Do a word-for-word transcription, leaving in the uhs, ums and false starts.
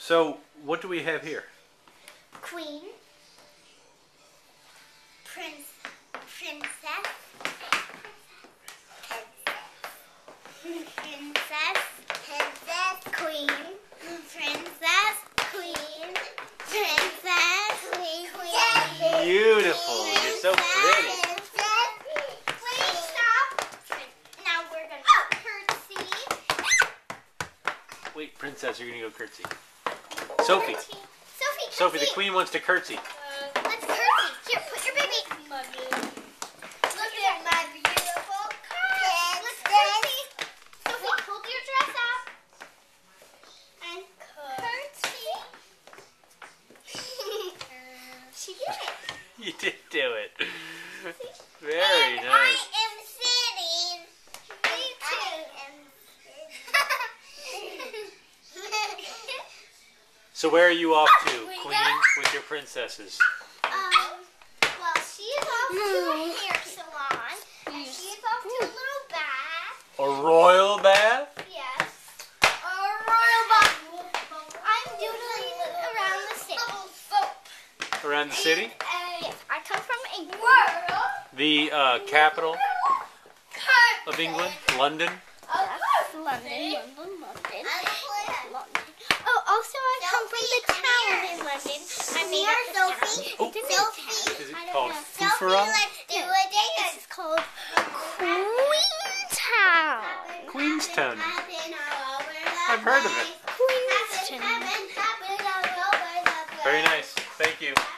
So, what do we have here? Queen. Prince. Princess. Princess. Princess. Queen. Princess. Queen. Princess. Queen. Queen. Beautiful. You're so pretty. Wait, stop. Now we're going to curtsy. Wait, princess, you're going to go curtsy. Sophie. Sophie, Sophie, the curtsy. queen wants to curtsy. Let's curtsy. Here, put your baby. Look at my beautiful curtsy. Let's curtsy. Sophie, hold your dress up. And curtsy. She did it. You did do it. Very and nice. I am sitting. Me too. So where are you off to, queen, with your princesses? Um, well, she's off to a hair salon, and she's off to a little bath. A royal bath? Yes. A royal bath. I'm doodling around the city. Around the city? Uh, yes, I come from England. The uh, capital of England, London. Yes, London, London, London, London. Oh, also I come from the town in London. I made up the town. Oh. It's a new town. Is it I don't called know. Fufara? Let's do a dance. It's called Queenstown. Queenstown. I've heard of it. Queenstown. Very nice. Thank you.